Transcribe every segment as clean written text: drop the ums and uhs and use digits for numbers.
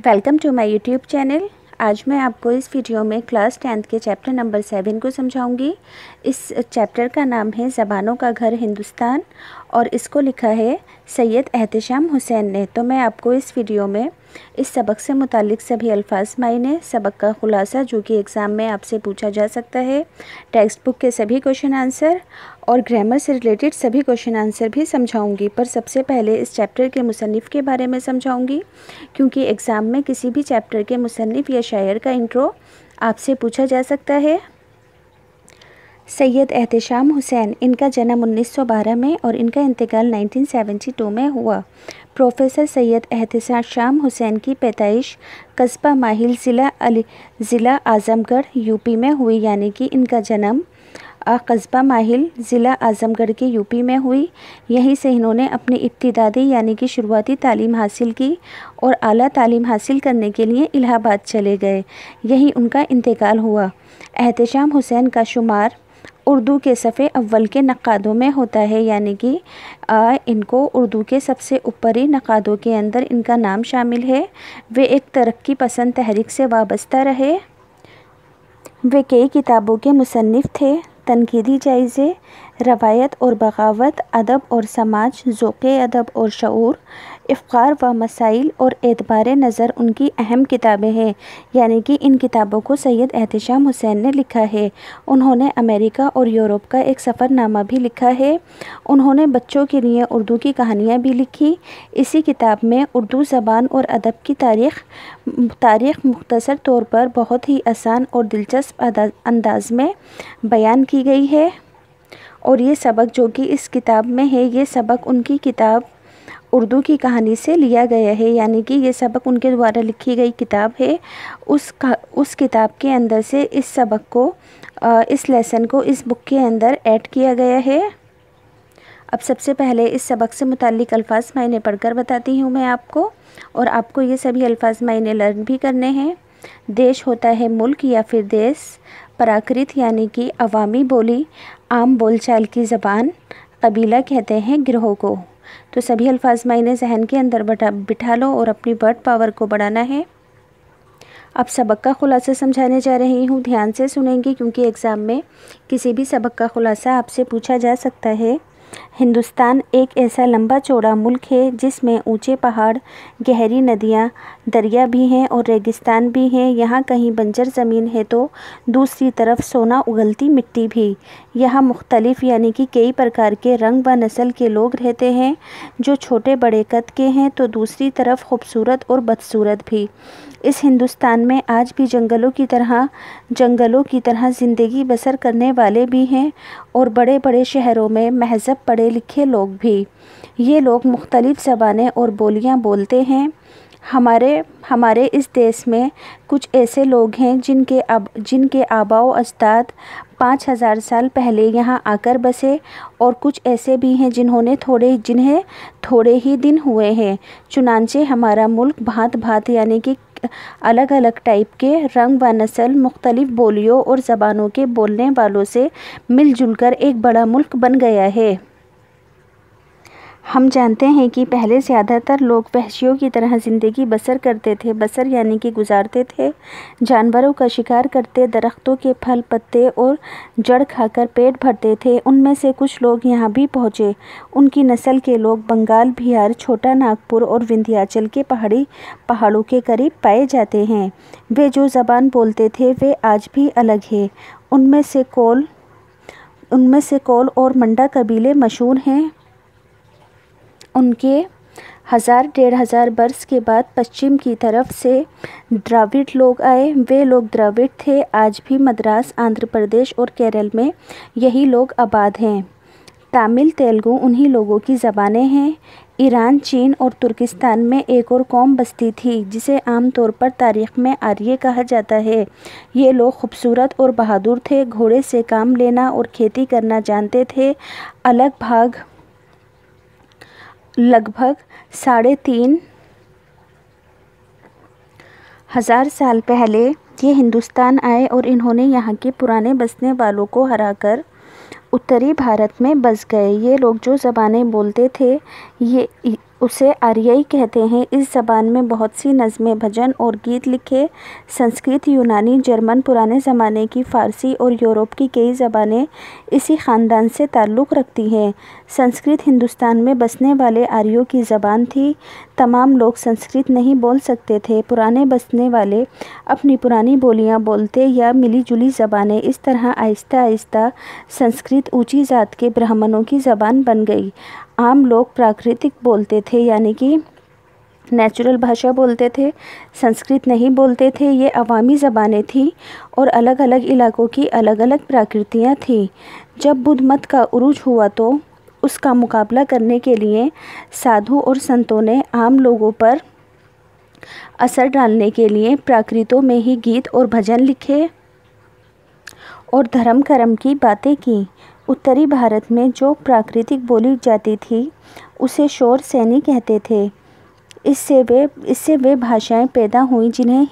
Welcome to my YouTube channel. आज मैं आपको इस वीडियो में क्लास 10th के चैप्टर नंबर 7 को समझाऊंगी। इस चैप्टर का नाम है ज़बानों का घर हिंदुस्तान और इसको लिखा है सैयद एहतेशाम हुसैन ने। तो मैं आपको इस वीडियो में इस सबक से मुतालिक सभी अल्फाज मायने, सबक का खुलासा जो कि एग्ज़ाम में आपसे पूछा जा सकता है, टेक्स्ट बुक के सभी क्वेश्चन आंसर और ग्रामर से रिलेटेड सभी क्वेश्चन आंसर भी समझाऊंगी। पर सबसे पहले इस चैप्टर के मुसन्निफ़ के बारे में समझाऊंगी, क्योंकि एग्ज़ाम में किसी भी चैप्टर के मुसन्निफ़ या शायर का इंट्रो आपसे पूछा जा सकता है। सैयद एहतेशाम हुसैन, इनका जन्म 1912 में और इनका इंतकाल 1972 में हुआ। प्रोफेसर सैयद एहतेशाम हुसैन की पैदाइश कस्बा माहिल ज़िला आज़मगढ़ यूपी में हुई, यानी कि इनका जन्म कस्बा माहिल ज़िला आज़मगढ़ के यूपी में हुई। यहीं से इन्होंने अपनी इब्तिदाई यानी कि शुरुआती तालीम हासिल की और आला तालीम हासिल करने के लिए इलाहाबाद चले गए। यहीं उनका इंतकाल हुआ। एहतेशाम हुसैन का शुमार उर्दू के सफ़े अव्वल के नक़ादों में होता है, यानी कि इनको उर्दू के सबसे ऊपरी नक़ादों के अंदर इनका नाम शामिल है। वे एक तरक्की पसंद तहरीक से वाबस्ता रहे। वे कई किताबों के मुसन्निफ़ थे। तनकीदी जायज़े, रवायत और बगावत, अदब और समाज, ज़ौक़े अदब और शऊर, इफ़्क़ार व मसाइल और एतबार नज़र उनकी अहम किताबें हैं, यानी कि इन किताबों को सैयद एहतेशाम हुसैन ने लिखा है। उन्होंने अमेरिका और यूरोप का एक सफ़रनामा भी लिखा है। उन्होंने बच्चों के लिए उर्दू की कहानियाँ भी लिखी। इसी किताब में उर्दू ज़बान और अदब की तारीख़ मुख्तसर तौर पर बहुत ही आसान और दिलचस्प अंदाज में बयान की गई है। और ये सबक जो कि इस किताब में है, ये सबक उनकी किताब उर्दू की कहानी से लिया गया है, यानी कि ये सबक उनके द्वारा लिखी गई किताब है। उस किताब के अंदर से इस सबक को, इस लेसन को इस बुक के अंदर ऐड किया गया है। अब सबसे पहले इस सबक से मुताल्लिक़ अल्फाज मायने पढ़कर बताती हूँ मैं आपको, और आपको ये सभी अल्फाज मायने लर्न भी करने हैं। देश होता है मुल्क या फिर देश। प्राकृत यानी कि अवामी बोली, आम बोलचाल की ज़बान। कबीला कहते हैं गिरोह को। तो सभी अल्फाज मायने जहन के अंदर बिठा लो और अपनी वर्ड पावर को बढ़ाना है। अब सबक का खुलासा समझाने जा रही हूँ, ध्यान से सुनेंगे क्योंकि एग्ज़ाम में किसी भी सबक का खुलासा आपसे पूछा जा सकता है। हिंदुस्तान एक ऐसा लंबा चौड़ा मुल्क है जिसमें ऊंचे पहाड़, गहरी नदियाँ, दरिया भी हैं और रेगिस्तान भी हैं। यहाँ कहीं बंजर ज़मीन है तो दूसरी तरफ सोना उगलती मिट्टी भी। यहाँ मुख्तलिफ़ यानी कि कई प्रकार के रंग व नस्ल के लोग रहते हैं, जो छोटे बड़े कद के हैं तो दूसरी तरफ खूबसूरत और बदसूरत भी। इस हिंदुस्तान में आज भी जंगलों की तरह ज़िंदगी बसर करने वाले भी हैं और बड़े बड़े शहरों में महज़ब पढ़े लिखे लोग भी। ये लोग मुख्तलिफ़ ज़बानें और बोलियां बोलते हैं। हमारे इस देश में कुछ ऐसे लोग हैं जिनके आबाओ अजदाद 5000 साल पहले यहाँ आकर बसे, और कुछ ऐसे भी हैं जिन्हें थोड़े ही दिन हुए हैं। चुनांचे हमारा मुल्क भांत भांत यानी कि अलग अलग टाइप के रंग व नस्ल, मुख्तलिफ़ बोलियों और ज़बानों के बोलने वालों से मिलजुल कर एक बड़ा मुल्क बन गया है। हम जानते हैं कि पहले ज़्यादातर लोग वहशियों की तरह ज़िंदगी बसर करते थे। बसर यानी कि गुजारते थे। जानवरों का शिकार करते, दरख्तों के फल पत्ते और जड़ खाकर पेट भरते थे। उनमें से कुछ लोग यहाँ भी पहुँचे। उनकी नस्ल के लोग बंगाल, बिहार, छोटा नागपुर और विंध्याचल के पहाड़ों के करीब पाए जाते हैं। वे जो ज़बान बोलते थे वे आज भी अलग है। उनमें से कोल और मंडा कबीले मशहूर हैं। उनके 1000-1500 वर्ष के बाद पश्चिम की तरफ से द्रविड़ लोग आए। वे लोग द्रविड़ थे। आज भी मद्रास, आंध्र प्रदेश और केरल में यही लोग आबाद हैं। तमिल, तेलुगु उन्हीं लोगों की ज़बानें हैं। ईरान, चीन और तुर्किस्तान में एक और कौम बसती थी जिसे आमतौर पर तारीख़ में आर्य कहा जाता है। ये लोग खूबसूरत और बहादुर थे। घोड़े से काम लेना और खेती करना जानते थे। लगभग 3500 साल पहले ये हिंदुस्तान आए और इन्होंने यहाँ के पुराने बसने वालों को हराकर उत्तरी भारत में बस गए। ये लोग जो ज़बानें बोलते थे ये उसे आर्याई कहते हैं। इस ज़बान में बहुत सी नज़में, भजन और गीत लिखे। संस्कृत, यूनानी, जर्मन, पुराने ज़माने की फ़ारसी और यूरोप की कई ज़बानें इसी ख़ानदान से ताल्लुक़ रखती हैं। संस्कृत हिंदुस्तान में बसने वाले आर्यों की ज़बान थी। तमाम लोग संस्कृत नहीं बोल सकते थे। पुराने बसने वाले अपनी पुरानी बोलियां बोलते या मिली-जुली ज़बानें। इस तरह आहिस्ता आहिस्ता संस्कृत ऊंची जात के ब्राह्मणों की ज़बान बन गई। आम लोग प्राकृतिक बोलते थे, यानी कि नेचुरल भाषा बोलते थे, संस्कृत नहीं बोलते थे। ये अवामी ज़बानें थीं और अलग अलग इलाकों की अलग अलग प्रकृतियाँ थीं। जब बुद्ध मत का उरूज हुआ तो उसका मुकाबला करने के लिए साधु और संतों ने आम लोगों पर असर डालने के लिए प्राकृतों में ही गीत और भजन लिखे और धर्म कर्म की बातें की। उत्तरी भारत में जो प्राकृतिक बोली जाती थी उसे शौर सैनी कहते थे। इससे वे भाषाएं पैदा हुई जिन्हें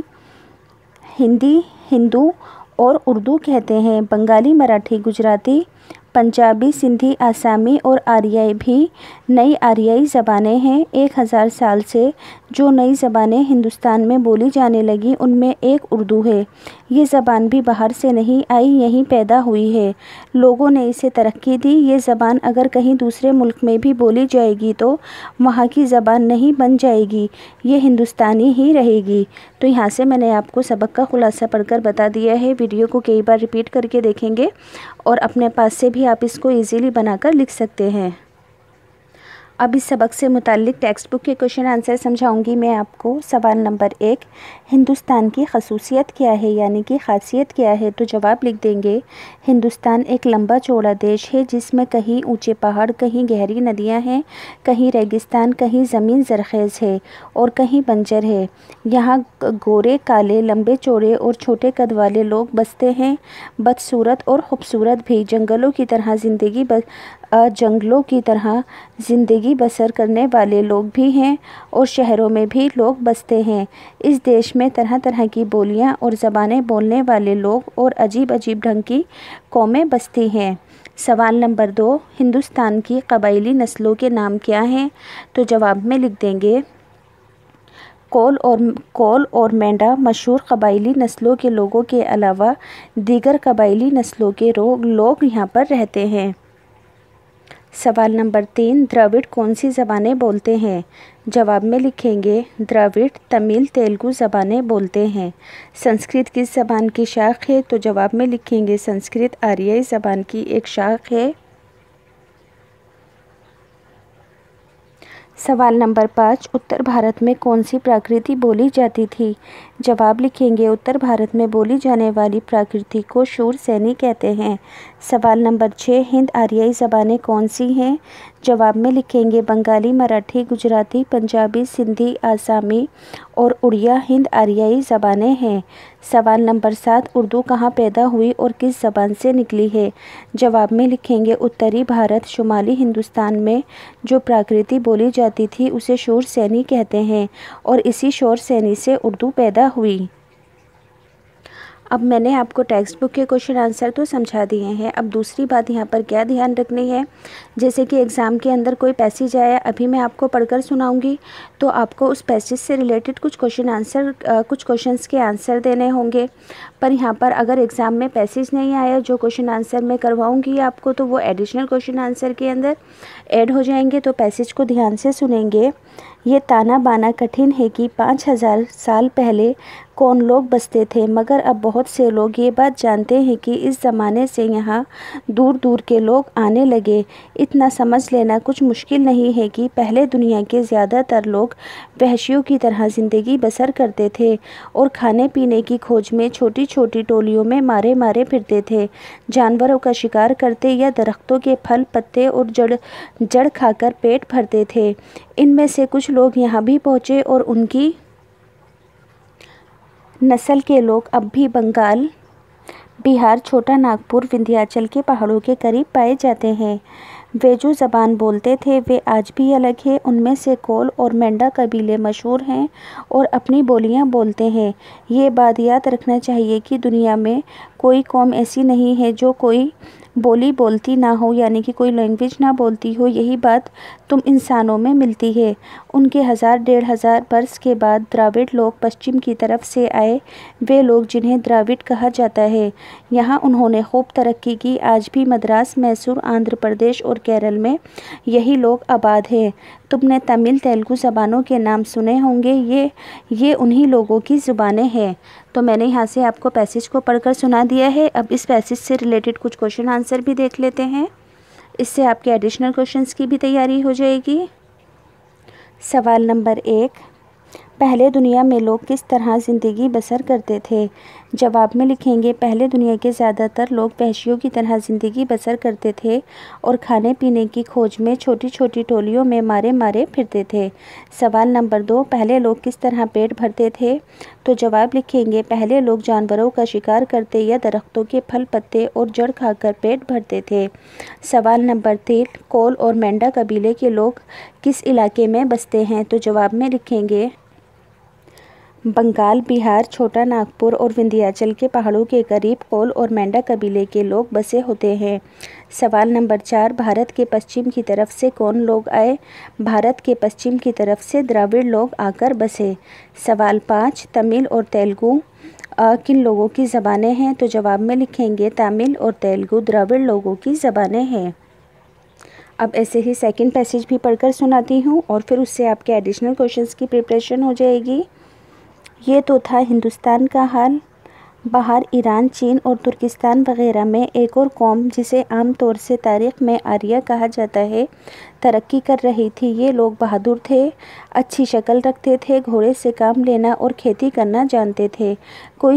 हिंदू और उर्दू कहते हैं। बंगाली, मराठी, गुजराती, पंजाबी, सिंधी, आसामी और आर्याई भी नई आर्याई ज़बानें हैं। 1000 साल से जो नई ज़बानें हिंदुस्तान में बोली जाने लगी उनमें एक उर्दू है। ये ज़बान भी बाहर से नहीं आई, यहीं पैदा हुई है। लोगों ने इसे तरक्की दी। ये ज़बान अगर कहीं दूसरे मुल्क में भी बोली जाएगी तो वहाँ की ज़बान नहीं बन जाएगी, ये हिंदुस्तानी ही रहेगी। तो यहाँ से मैंने आपको सबक का खुलासा पढ़कर बता दिया है। वीडियो को कई बार रिपीट करके देखेंगे और अपने पास से भी आप इसको इजीली बनाकर लिख सकते हैं। अब इस सबक से मुताल्लिक टेक्स्ट बुक के क्वेश्चन आंसर समझाऊंगी मैं आपको। सवाल नंबर 1, हिंदुस्तान की खसूसियत क्या है, यानी कि खासियत क्या है? तो जवाब लिख देंगे, हिंदुस्तान एक लंबा चौड़ा देश है जिसमें कहीं ऊंचे पहाड़, कहीं गहरी नदियां हैं, कहीं रेगिस्तान, कहीं ज़मीन ज़रख़ेज़ है और कहीं बंजर है। यहाँ गोरे, काले, लंबे चौड़े और छोटे कद वाले लोग बसते हैं। बदसूरत और ख़ूबसूरत भी। जंगलों की तरह ज़िंदगी बसर करने वाले लोग भी हैं और शहरों में भी लोग बसते हैं। इस देश में तरह तरह की बोलियां और ज़बानें बोलने वाले लोग और अजीब अजीब ढंग की कौमें बसती हैं। सवाल नंबर 2, हिंदुस्तान की कबायली नस्लों के नाम क्या हैं? तो जवाब में लिख देंगे, कोल और मेंढा मशहूर कबायली नस्लों के लोगों के अलावा दीगर कबायली नस्लों के लोग यहाँ पर रहते हैं। सवाल नंबर 3, द्रविड़ कौन सी ज़बानें बोलते हैं? जवाब में लिखेंगे, द्रविड़ तमिल, तेलुगु ज़बानें बोलते हैं। संस्कृत किस ज़बान की शाख है? तो जवाब में लिखेंगे, संस्कृत आर्याई ज़बान की एक शाख है। सवाल नंबर 5, उत्तर भारत में कौन सी प्राकृति बोली जाती थी? जवाब लिखेंगे, उत्तर भारत में बोली जाने वाली प्राकृति को शूर सैनी कहते हैं। सवाल नंबर 6, हिंद आर्याई ज़बानें कौन सी हैं? जवाब में लिखेंगे, बंगाली, मराठी, गुजराती, पंजाबी, सिंधी, आसामी और उड़िया हिंद आर्याई ज़बानें हैं। सवाल नंबर 7, उर्दू कहाँ पैदा हुई और किस ज़बान से निकली है? जवाब में लिखेंगे, उत्तरी भारत, शुमाली हिंदुस्तान में जो प्राकृति बोली जाती थी उसे शौर सैनी कहते हैं और इसी शौर सैनी से उर्दू पैदा हुई। अब मैंने आपको टेक्स्ट बुक के क्वेश्चन आंसर तो समझा दिए हैं। अब दूसरी बात यहाँ पर क्या ध्यान रखनी है, जैसे कि एग्ज़ाम के अंदर कोई पैसेज आया, अभी मैं आपको पढ़कर सुनाऊंगी, तो आपको उस पैसेज से रिलेटेड कुछ क्वेश्चंस के आंसर देने होंगे। पर यहाँ पर अगर एग्ज़ाम में पैसेज नहीं आया, जो क्वेश्चन आंसर मैं करवाऊँगी आपको, तो वो एडिशनल क्वेश्चन आंसर के अंदर ऐड हो जाएंगे। तो पैसेज को ध्यान से सुनेंगे। ये ताना बाना कठिन है कि 5000 साल पहले कौन लोग बसते थे, मगर अब बहुत से लोग ये बात जानते हैं कि इस ज़माने से यहाँ दूर दूर के लोग आने लगे। इतना समझ लेना कुछ मुश्किल नहीं है कि पहले दुनिया के ज़्यादातर लोग वहशियों की तरह ज़िंदगी बसर करते थे और खाने पीने की खोज में छोटी छोटी टोलियों में मारे मारे फिरते थे। जानवरों का शिकार करते या दरख्तों के फल, पत्ते और जड़ खाकर पेट भरते थे। इनमें से कुछ लोग यहाँ भी पहुँचे और उनकी नस्ल के लोग अब भी बंगाल, बिहार, छोटा नागपुर, विंध्याचल के पहाड़ों के करीब पाए जाते हैं। वे जो ज़बान बोलते थे वे आज भी अलग है। उनमें से कोल और मेंढा कबीले मशहूर हैं और अपनी बोलियां बोलते हैं। ये बात याद रखना चाहिए कि दुनिया में कोई कौम ऐसी नहीं है जो कोई बोली बोलती ना हो, यानी कि कोई लैंग्वेज ना बोलती हो। यही बात तुम इंसानों में मिलती है। उनके 1000-1500 वर्ष के बाद द्राविड़ लोग पश्चिम की तरफ से आए। वे लोग जिन्हें द्राविड़ कहा जाता है, यहाँ उन्होंने खूब तरक्की की। आज भी मद्रास, मैसूर, आंध्र प्रदेश और केरल में यही लोग आबाद हैं। तुमने तमिल, तेलुगु ज़बानों के नाम सुने होंगे। ये उन्हीं लोगों की ज़ुबानें हैं। तो मैंने यहाँ से आपको पैसेज को पढ़कर सुना दिया है। अब इस पैसेज से रिलेटेड कुछ क्वेश्चन आंसर भी देख लेते हैं। इससे आपके एडिशनल क्वेश्चंस की भी तैयारी हो जाएगी। सवाल नंबर 1, पहले दुनिया में लोग किस तरह ज़िंदगी बसर करते थे? जवाब में लिखेंगे, पहले दुनिया के ज़्यादातर लोग वहशियों की तरह ज़िंदगी बसर करते थे और खाने पीने की खोज में छोटी छोटी टोलियों में मारे मारे फिरते थे। सवाल नंबर 2, पहले लोग किस तरह पेट भरते थे? तो जवाब लिखेंगे, पहले लोग जानवरों का शिकार करते या दरख्तों के फल, पत्ते और जड़ खाकर पेट भरते थे। सवाल नंबर 3, कोल और मेंढा कबीले के लोग किस इलाके में बसते हैं? तो जवाब में लिखेंगे, बंगाल, बिहार, छोटा नागपुर और विंध्याचल के पहाड़ों के करीब कोल और मेंढा कबीले के लोग बसे होते हैं। सवाल नंबर 4, भारत के पश्चिम की तरफ से कौन लोग आए? भारत के पश्चिम की तरफ से द्राविड़ लोग आकर बसे। सवाल 5, तमिल और तेलुगु किन लोगों की ज़बानें हैं? तो जवाब में लिखेंगे, तमिल और तेलुगु द्राविड़ लोगों की ज़बानें हैं। अब ऐसे ही सेकंड पैसेज भी पढ़कर सुनाती हूँ और फिर उससे आपके एडिशनल क्वेश्चंस की प्रिपरेशन हो जाएगी। ये तो था हिंदुस्तान का हाल। बाहर ईरान, चीन और तुर्किस्तान वगैरह में एक और कौम, जिसे आम तौर से तारीख़ में आर्य कहा जाता है, तरक्की कर रही थी। ये लोग बहादुर थे, अच्छी शक्ल रखते थे, घोड़े से काम लेना और खेती करना जानते थे। कोई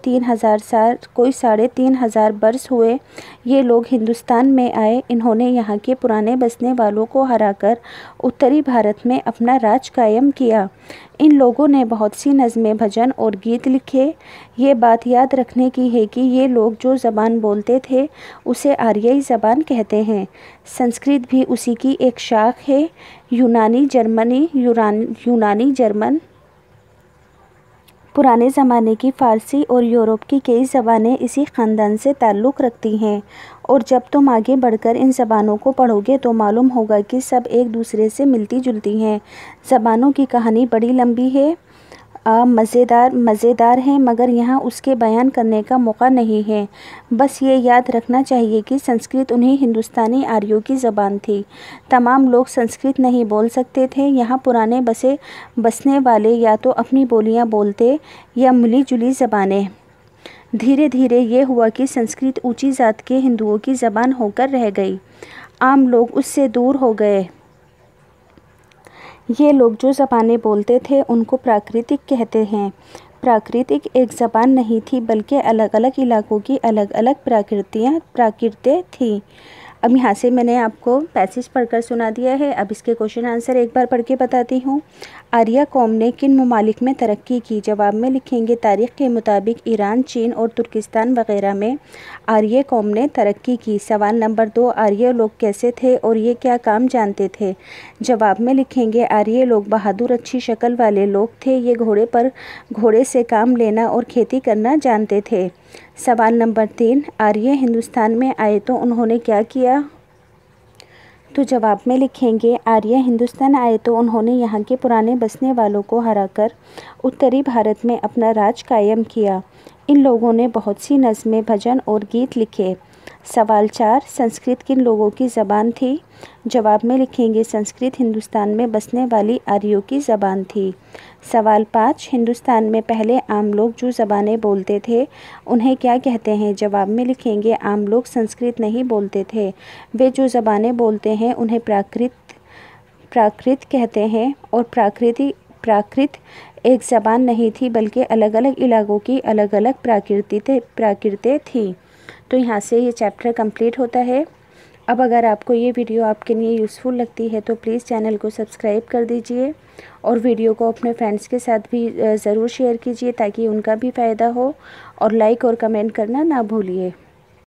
3,500 वर्ष हुए ये लोग हिंदुस्तान में आए। इन्होंने यहाँ के पुराने बसने वालों को हराकर उत्तरी भारत में अपना राज कायम किया। इन लोगों ने बहुत सी नज़में, भजन और गीत लिखे। ये बात याद रखने की है कि ये लोग जो ज़बान बोलते थे उसे आर्यई ज़बान कहते हैं। संस्कृत भी उसी की एक शाख है। यूनानी जर्मन, पुराने ज़माने की फ़ारसी और यूरोप की कई ज़बानें इसी ख़ानदान से ताल्लुक़ रखती हैं। और जब तुम आगे बढ़कर इन ज़बानों को पढ़ोगे तो मालूम होगा कि सब एक दूसरे से मिलती जुलती हैं। ज़बानों की कहानी बड़ी लंबी है, मज़ेदार है, मगर यहाँ उसके बयान करने का मौका नहीं है। बस ये याद रखना चाहिए कि संस्कृत उन्हीं हिंदुस्तानी आर्यों की ज़बान थी। तमाम लोग संस्कृत नहीं बोल सकते थे। यहाँ पुराने बसने वाले या तो अपनी बोलियाँ बोलते या मिली जुली ज़बानें। धीरे धीरे ये हुआ कि संस्कृत ऊंची जात के हिंदुओं की ज़बान होकर रह गई। आम लोग उससे दूर हो गए। ये लोग जो ज़बानें बोलते थे उनको प्राकृतिक कहते हैं। प्राकृतिक एक ज़बान नहीं थी, बल्कि अलग अलग इलाकों की अलग अलग प्राकृतें थीं। अब यहाँ से मैंने आपको पैसेज पढ़कर सुना दिया है। अब इसके क्वेश्चन आंसर एक बार पढ़ के बताती हूँ। आर्य कौम ने किन ममालिक में तरक्की की? जवाब में लिखेंगे, तारीख़ के मुताबिक ईरान, चीन और तुर्किस्तान वगैरह में आर्य कौम ने तरक्की की। सवाल नंबर 2, आर्य लोग कैसे थे और ये क्या काम जानते थे? जवाब में लिखेंगे, आर्य लोग बहादुर, अच्छी शक्ल वाले लोग थे। ये घोड़े से काम लेना और खेती करना जानते थे। सवाल नंबर 3, आर्य हिंदुस्तान में आए तो उन्होंने क्या किया? तो जवाब में लिखेंगे, आर्य हिंदुस्तान आए तो उन्होंने यहाँ के पुराने बसने वालों को हराकर उत्तरी भारत में अपना राज कायम किया। इन लोगों ने बहुत सी नज़में, भजन और गीत लिखे। सवाल 4, संस्कृत किन लोगों की ज़बान थी? जवाब में लिखेंगे, संस्कृत हिंदुस्तान में बसने वाली आर्यों की ज़बान थी। सवाल 5, हिंदुस्तान में पहले आम लोग जो ज़बानें बोलते थे उन्हें क्या कहते हैं? जवाब में लिखेंगे, आम लोग संस्कृत नहीं बोलते थे। वे जो ज़बानें बोलते हैं उन्हें प्राकृत कहते हैं। और प्राकृत एक ज़बान नहीं थी, बल्कि अलग अलग इलाकों की अलग अलग प्राकृतें थीं। तो यहाँ से ये चैप्टर कंप्लीट होता है। अब अगर आपको ये वीडियो आपके लिए यूज़फुल लगती है तो प्लीज़ चैनल को सब्सक्राइब कर दीजिए और वीडियो को अपने फ्रेंड्स के साथ भी ज़रूर शेयर कीजिए ताकि उनका भी फ़ायदा हो, और लाइक और कमेंट करना ना भूलिए।